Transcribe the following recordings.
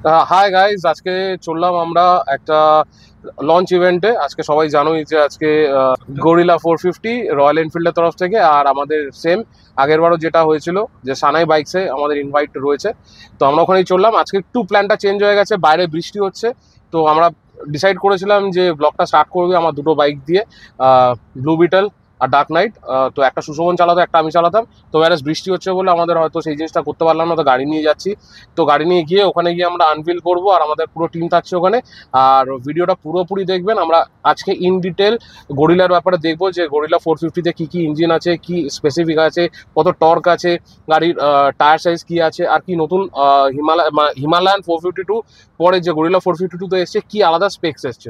Hi guys, আজকে চললাম আমরা একটা লঞ্চ ইভেন্টে। আজকে সবাই জানোই যে আজকে গরিলা 450 রয়্যাল এনফিল্ডের তরফ থেকে, আর আমাদের সেম আগের বারও যেটা হয়েছিল যে সানাই বাইকসে আমাদের ইনভাইট রয়েছে। তো আমরা ওখানেই চললাম। আজকে একটু প্ল্যানটা চেঞ্জ হয়ে গেছে, বাইরে বৃষ্টি হচ্ছে। তো আমরা ডিসাইড করেছিলাম যে ব্লগটা স্টার্ট করবে আমার দুটো বাইক দিয়ে, ব্লু বিটল আর ডার্ক নাইট। তো একটা সুশোভন চালাতো, একটা আমি চালাতাম। তো ব্যারাস বৃষ্টি হচ্ছে বলে আমাদের হয়তো সেই জিনিসটা করতে পারলাম না, তো গাড়ি নিয়ে যাচ্ছি। তো গাড়ি নিয়ে গিয়ে ওখানে গিয়ে আমরা আনভিল করবো, আর আমাদের পুরো টিম থাকছে ওখানে। আর ভিডিওটা পুরোপুরি দেখবেন। আমরা আজকে ইন ডিটেল গরিলার ব্যাপারে দেখবো যে গরিলা 450-তে কী কী ইঞ্জিন আছে, কি স্পেসিফিক আছে, কত টর্ক আছে, গাড়ির টায়ার সাইজ কি আছে, আর কি নতুন হিমালয়ান 452 পরে যে গরিলা 452-তে এসছে কি আলাদা স্পেক্স এসছে।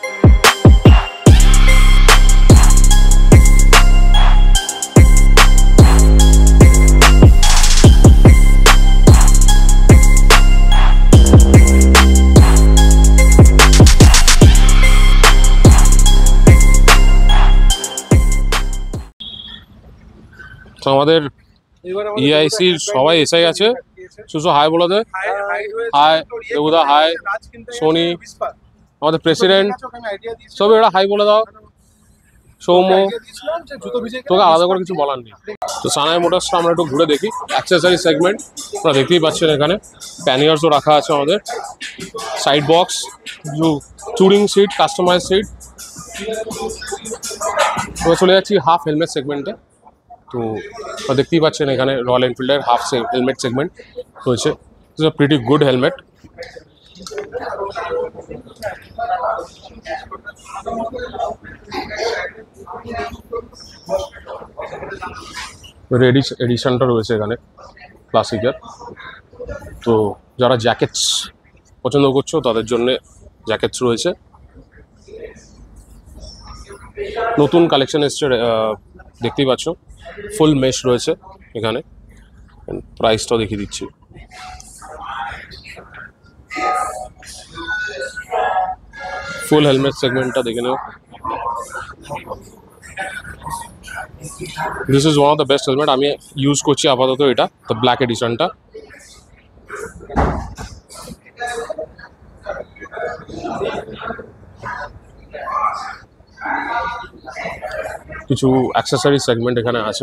আমাদের ইআইসির সবাই এসআই আছে। সুসু হাই বলে দে। হাই দেবুদা, হাই সোনি, আমাদের প্রেসিডেন্ট সব এরা হাই বলে দাও। সৌম্য, তোকে আলাদা করে কিছু বলার নেই। তো সানাই মোটরসটা আমরা একটু ঘুরে দেখি। অ্যাক্সেসরি সেগমেন্ট আপনারা দেখতেই পাচ্ছেন, এখানে প্যানিয়ার্সও রাখা আছে আমাদের, side box, touring seat, customize seat. তো চলে যাচ্ছি হাফ হেলমেট সেগমেন্টে। তো দেখতেই পাচ্ছেন এখানে রয়্যাল এনফিল্ডের হাফ হেলমেট সেগমেন্ট রয়েছে। It's a pretty good helmet. Ready এডিশনটা রয়েছে এখানে ক্লাসিকের। তো যারা জ্যাকেটস পছন্দ করছো তাদের জন্য জ্যাকেটস রয়েছে। নতুন কালেকশন এসছে, দেখতেই পাচ্ছ। ফুল মেশ রয়েছে এখানে। প্রাইসটাও দেখিয়ে দিচ্ছি। ফুল হেলমেট সেগমেন্টটা দেখে নেও। This is one of the best helmet. আমি ইউজ করছি আপাতত এটা, দ্য ব্ল্যাক এডিশনটা। কিছু অ্যাক্সেসরি সেগমেন্ট এখানে আছে।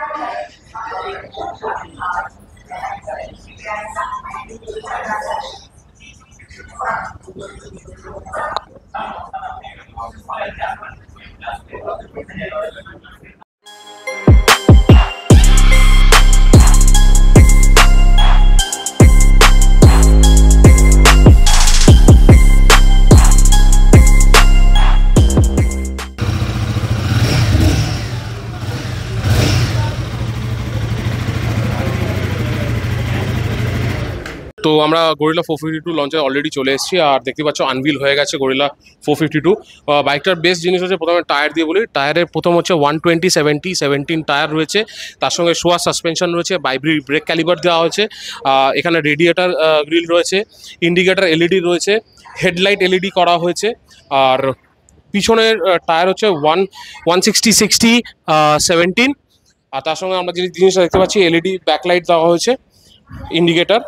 তো আমরা গরিলা 452 লঞ্চে অলরেডি চলে এসেছি, আর দেখতে পাচ্ছ আনভিল হয়ে গেছে গরিলা 452। বাইকটার বেস্ট জিনিস হচ্ছে, প্রথমে টায়ার দিয়ে বলি। টায়ারের প্রথম হচ্ছে 120/70/17 টায়ার রয়েছে, তার সঙ্গে শোয়া সাসপেনশন রয়েছে, ব্রেক ক্যালিবার দেওয়া হয়েছে। এখানে রেডিয়েটার গ্রিল রয়েছে, ইন্ডিকেটার এলইডি রয়েছে, হেডলাইট এলইডি করা হয়েছে। আর পিছনের টায়ার হচ্ছে 160/60/17। আর তার সঙ্গে আমরা যে জিনিসটা দেখতে পাচ্ছি, এলইডি ব্যাকলাইট দেওয়া হয়েছে, ইন্ডিকেটার,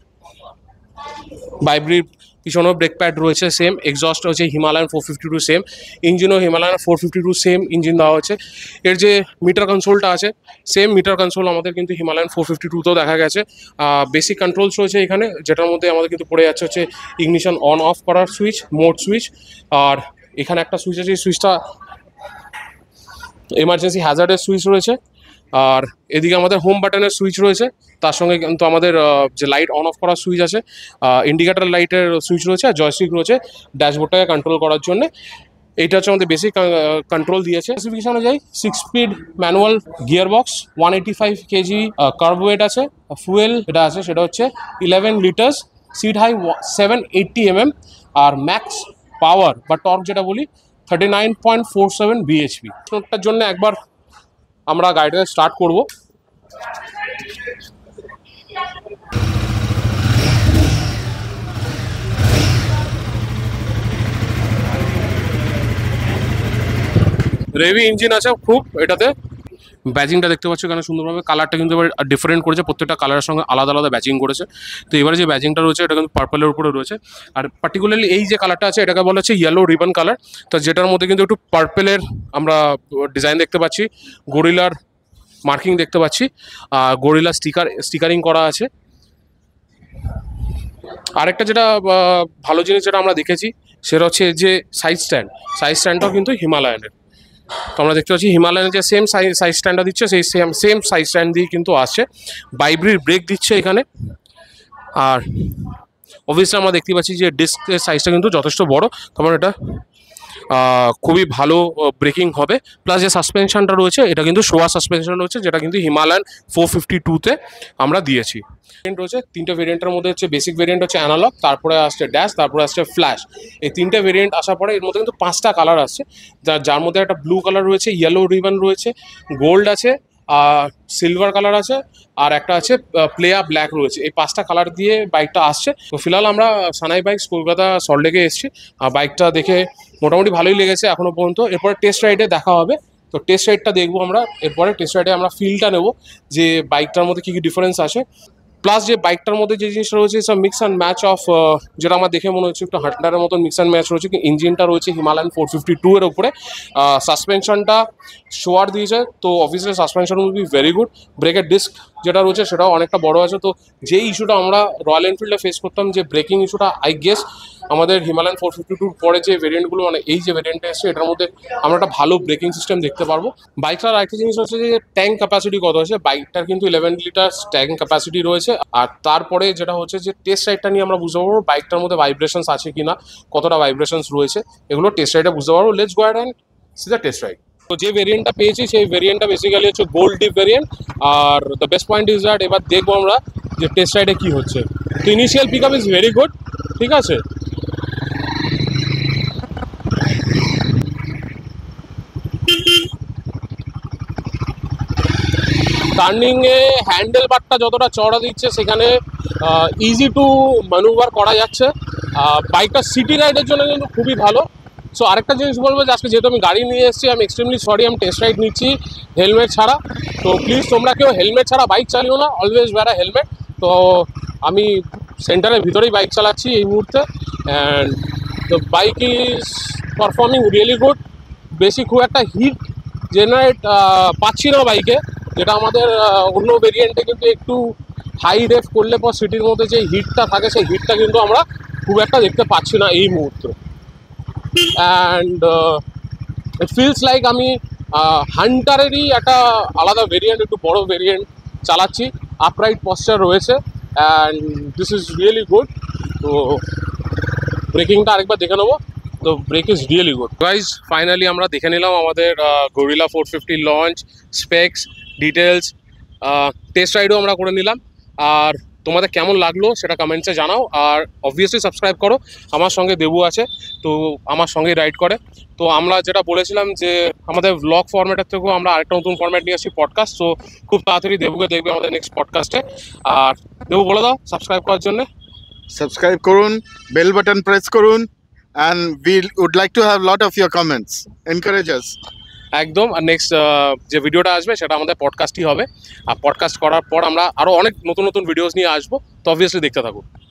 ভাইব্রিড পিছনেও ব্রেক প্যাড রয়েছে সেম, এক্সস্ট হচ্ছে হিমালয়ান 452 সেম, ইঞ্জিনও হিমালয়ান 452 সেম ইঞ্জিন দেওয়া হচ্ছে। এর যে মিটার কনসোলটা আছে, সেম মিটার কনসোল আমাদের কিন্তু হিমালয়ান 452তেও দেখা গেছে। বেসিক কন্ট্রোলস রয়েছে এখানে, যেটার মধ্যে আমাদের কিন্তু পড়ে যাচ্ছে হচ্ছে ইগনিশন অন অফ করার সুইচ, মোড সুইচ। আর এখানে একটা সুইচ আছে, এই সুইচটা এমার্জেন্সি হ্যাজার্ডের সুইচ রয়েছে। আর এদিকে আমাদের হোম বাটনের সুইচ রয়েছে, তার সঙ্গে কিন্তু আমাদের যে লাইট অন অফ করার সুইচ আছে, ইন্ডিকেটার লাইটের সুইচ রয়েছে, আর জয়স্টিক রয়েছে ড্যাশবোর্ডটাকে কন্ট্রোল করার জন্য। এইটা হচ্ছে আমাদের বেসিক কন্ট্রোল দিয়েছে। স্পেসিফিকেশন অনুযায়ী 6 speed manual gear box, 185 KG kerb weight আছে। ফুয়েল এটা আছে, সেটা হচ্ছে 11 লিটার্স, সিট হাই 780 mm, আর ম্যাক্স পাওয়ার বা টর্ক যেটা বলি 39.47 bhp। ওটার জন্য একবার আমরা গাড়িটাকে স্টার্ট করব। রেভি ইঞ্জিন আছে খুব এটাতে, ব্যাচিংটা দেখতে পাচ্ছ এখানে সুন্দরভাবে, কালারটা কিন্তু এবার ডিফারেন্ট করেছে, প্রত্যেকটা কালারের সঙ্গে আলাদা আলাদা ব্যাচিং করেছে। তো এবারে যে ব্যাচিংটা রয়েছে এটা কিন্তু পার্পলের উপরে রয়েছে, আর পার্টিকুলারলি এই যে কালারটা আছে এটাকে বলা হচ্ছে ইয়েলো রিবন কালার। তো যেটার মধ্যে কিন্তু একটু পার্পেলের আমরা ডিজাইন দেখতে পাচ্ছি, গরিলার মার্কিং দেখতে পাচ্ছি, আর গরিলা স্টিকারিং করা আছে। আরেকটা যেটা ভালো জিনিস যেটা আমরা দেখেছি সেটা হচ্ছে যে সাইড স্ট্যান্ডটাও কিন্তু হিমালয়ানের। তো আমরা দেখতে পাচ্ছি হিমালয়ানের যে সেম সাইজ স্ট্যান্ডটা দিচ্ছে সেই সেম সাইজ স্ট্যান্ড দিয়ে কিন্তু আসছে। বাইব্রির ব্রেক দিচ্ছে এখানে, আর অবভিয়াসলি আমরা দেখতে পাচ্ছি যে ডিস্কের সাইজটা কিন্তু যথেষ্ট বড়, তোমার এটা খুবই ভালো ব্রেকিং হবে। প্লাস যে সাসপেনশনটা রয়েছে এটা কিন্তু শোয়া সাসপেনশন রয়েছে, যেটা কিন্তু হিমালয়ান 452-তে আমরা দিয়েছি। ভেরিয়েন্ট রয়েছে তিনটে ভেরিয়েন্টের মধ্যে হচ্ছে বেসিক ভেরিয়েন্ট হচ্ছে অ্যানালগ, তারপরে আসছে ড্যাশ, তারপরে আসছে ফ্ল্যাশ। এই তিনটে ভেরিয়েন্ট আসার পরে এর মধ্যে কিন্তু 5টা কালার আসছে, যার মধ্যে একটা ব্লু কালার রয়েছে, ইয়েলো রিবন রয়েছে, গোল্ড আছে, আর সিলভার কালার আছে, আর একটা আছে প্লেয়া ব্ল্যাক রয়েছে। এই 5টা কালার দিয়ে বাইকটা আসছে। তো ফিলহাল আমরা সানাই বাইকস কলকাতা সল্টলেকে এসেছি, বাইকটা দেখে মোটামুটি ভালোই লেগেছে এখনো পর্যন্ত। এরপরে টেস্ট রাইডে দেখা হবে, তো টেস্ট রাইডটা দেখবো আমরা। এরপরে টেস্ট রাইডে আমরা ফিলটা নেবো যে বাইকটার মধ্যে কী কী ডিফারেন্স আছে, প্লাস যে বাইকটার মধ্যে যে জিনিসটা রয়েছে সব মিক্স অ্যান্ড ম্যাচ অফ, যেটা আমার দেখে মনে হচ্ছে একটু হান্টারের মতন মিক্স অ্যান্ড ম্যাচ রয়েছে। ইঞ্জিনটা রয়েছে হিমালয়ান 452 এর উপরে, সাসপেনশনটা শোয়ার দিয়েছে, তো obviously suspension will be very good. ব্রেকের ডিস্ক যেটা রয়েছে সেটাও অনেকটা বড় আছে। তো যেই ইস্যুটা আমরা রয়্যাল এনফিল্ডে ফেস করতাম যে ব্রেকিং ইস্যুটা, আই গেস আমাদের হিমালয়ান 452 পরে যে ভেরিয়েন্টগুলো মানে এই যে ভেরিয়েন্টটা এসছে এটার মধ্যে আমরা একটা ভালো ব্রেকিং সিস্টেম দেখতে পারবো। বাইকটার আরেকটা জিনিস হচ্ছে যে ট্যাঙ্ক ক্যাপাসিটি কত আছে, বাইকটার কিন্তু 11 লিটার ট্যাঙ্ক ক্যাপাসিটি রয়েছে। আর তারপরে যেটা হচ্ছে যে টেস্ট রাইডটা নিয়ে আমরা বুঝতে পারবো বাইকটার মধ্যে ভাইব্রেশনস আছে কিনা, কতটা ভাইব্রেশনস রয়েছে, এগুলো টেস্ট রাইডে বুঝতে পারবো। Let's go ahead and see the test ride. তো যে ভেরিয়েন্টটা পেয়েছি সেই ভেরিয়েন্টটা বেসিক্যালি হচ্ছে গোল্ড ডিপ ভেরিয়েন্ট। আর the best point is that এবার দেখবো আমরা যে টেস্ট রাইডে কী হচ্ছে। তো initial pick up is very good, ঠিক আছে। টার্নিংয়ে হ্যান্ডেল বারটা যতটা চড়া দিচ্ছে সেখানে ইজি টু ম্যানুভার করা যাচ্ছে। বাইকটা সিটি রাইডের জন্য কিন্তু খুবই ভালো। সো আরেকটা জিনিস বলবো যে আজকে যেহেতু আমি গাড়ি নিয়ে এসেছি, আমি এক্সট্রিমলি সরি আমি টেস্ট রাইড নিচ্ছি হেলমেট ছাড়া। তো প্লিজ তোমরা কেউ হেলমেট ছাড়া বাইক চালিও না, অলওয়েজ ওয়্যার আ হেলমেট। তো আমি সেন্টারের ভিতরেই বাইক চালাচ্ছি এই মুহূর্তে, and the bike is performing really good. বেশি খুব একটা হিট জেনারেট পাচ্ছি না বাইকে, যেটা আমাদের অন্য ভেরিয়েন্টে কিন্তু একটু হাই রেফ করলে পর সিটির মধ্যে যে হিটটা থাকে সেই হিটটা কিন্তু আমরা খুব একটা দেখতে পাচ্ছি না এই মুহূর্তে। অ্যান্ড ইট ফিলস লাইক আমি হান্টারেরই একটা আলাদা ভেরিয়েন্ট, একটু বড় ভেরিয়েন্ট চালাচ্ছি। আপরাইট পশ্চার রয়েছে, and this is really good. তো ব্রেকিংটা আরেকবার দেখে নেবো। তো brake is really good guys. Finally আমরা দেখে নিলাম আমাদের Guerrilla 450 launch, specs, details, test রাইডও আমরা করে নিলাম। আর তোমাদের কেমন লাগলো সেটা কমেন্টসে জানাও, আর অবভিয়াসলি সাবস্ক্রাইব করো। আমার সঙ্গে দেবু আছে, তো আমার সঙ্গেই রাইড করে। তো আমরা যেটা বলেছিলাম যে আমাদের ব্লগ ফরম্যাটের থেকেও আমরা আরেকটা নতুন ফরম্যাট নিয়ে আসছি, পডকাস্ট। তো খুব তাড়াতাড়ি দেবুকে দেখবে আমাদের নেক্সট পডকাস্টে। আর দেবু বলে দাও সাবস্ক্রাইব করার জন্য। সাবস্ক্রাইব করুন, বেল বাটন প্রেস করুন, and we would like to have lot of your comments. Encourage us. একদম। আর নেক্সট যে ভিডিওটা আসবে সেটা আমাদের পডকাস্টই হবে। আর পডকাস্ট করার পর আমরা আরও অনেক নতুন নতুন ভিডিওস নিয়ে আসবো, তো অবভিয়াসলি দেখতে থাকুন।